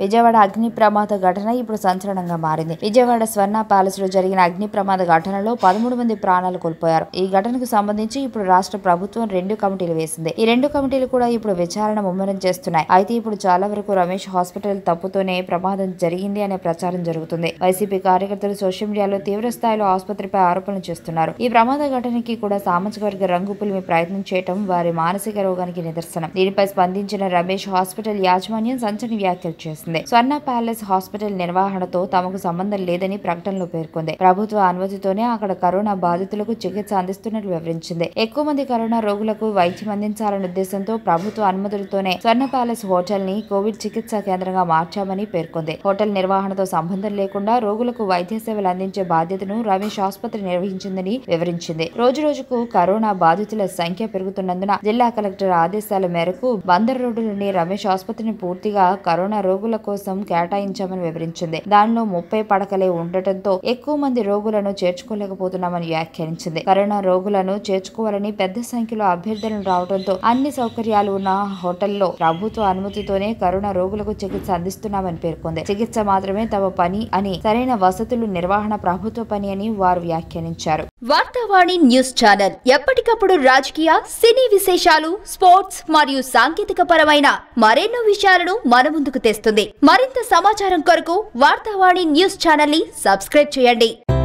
విజయవాడ అగ్ని ప్రమాద ఘటన ఇప్పుడు సంచలనంగా మారింది. విజయవాడ స్వర్ణ ప్యాలెస్ లో జరిగిన అగ్ని ప్రమాద ఘటనలో 13 మంది ప్రాణాలు కోల్పోయారు. ఈ ఘటనకు సంబంధించి ఇప్పుడు రాష్ట్ర ప్రభుత్వం 2 కమిటీలు వేసింది. ఈ 2 కమిటీలు కూడా ఇప్పుడు విచారణ ముమ్మరం చేస్తున్నాయి. అయితే ఇప్పుడు చాలా వరకు రమేష్ హాస్పిటల్ తప్పుతోనే ప్రమాదం జరిగింది అనే ప్రచారం జరుగుతుంది. వైసీపీ కార్యకర్తలు సోషల్ మీడియాలో తీవ్ర స్థాయిలో ఆసుపత్రిపై ఆరోపణలు చేస్తున్నారు. ఈ ప్రమాద ఘటనకి కూడా సామాజిక వర్గ రంగు పులిమి ప్రయత్నం చేయడం వారి మానసిక రోగానికి నిదర్శనం. దీనిపై స్పందించిన రమేష్ హాస్పిటల్ యాజమాన్యం సంచలన వ్యాఖ్యలు చేసింది. స్వర్ణ ప్యాలెస్ హాస్పిటల్ నిర్వహణతో తమకు సంబంధం లేదని ప్రకటనలో పేర్కొంది. ప్రభుత్వ అనుమతితోనే అక్కడ కరోనా బాధితులకు చికిత్స అందిస్తున్నట్లు వివరించింది. ఎక్కువ మంది కరోనా రోగులకు వైద్యం అందించాలనే ఉద్దేశంతో ప్రభుత్వ అనుమతులతోనే స్వర్ణ ప్యాలెస్ హోటల్ ని కోవిడ్ చికిత్సా కేంద్రంగా మార్చామని పేర్కొంది. హోటల్ నిర్వహణతో సంబంధం లేకుండా రోగులకు వైద్య సేవలు అందించే బాధ్యతను రమేష్ ఆసుపత్రి నిర్వహించిందని వివరించింది. రోజు రోజుకు కరోనా బాధితుల సంఖ్య పెరుగుతున్నందున జిల్లా కలెక్టర్ ఆదేశాల మేరకు బందర్ రోడ్డులోని రమేష్ ఆసుపత్రిని పూర్తిగా కరోనా రోగుల కోసం కేటాయించామని వివరించింది. దానిలో 30 పడకలే ఉండటంతో ఎక్కువ మంది రోగులను చేర్చుకోలేకపోతున్నామని వ్యాఖ్యానించింది. కరోనా రోగులను చేర్చుకోవాలని పెద్ద సంఖ్యలో అభ్యర్థులను రావడంతో అన్ని సౌకర్యాలు ఉన్న హోటల్లో ప్రభుత్వ అనుమతితోనే కరోనా రోగులకు చికిత్స అందిస్తున్నామని పేర్కొంది. చికిత్స మాత్రమే తమ పని అని, సరైన వసతులు నిర్వహణ ప్రభుత్వ పని అని వారు వ్యాఖ్యానించారు. వార్తావాణి న్యూస్ ఛానల్ ఎప్పటికప్పుడు రాజకీయ, సినీ విశేషాలు, స్పోర్ట్స్ మరియు సాంకేతిక పరమైన మరెన్నో విషయాలను మన ముందుకు తెస్తుంది. మరింత సమాచారం కొరకు వార్తావాణి న్యూస్ ఛానల్ ని సబ్స్క్రైబ్ చేయండి.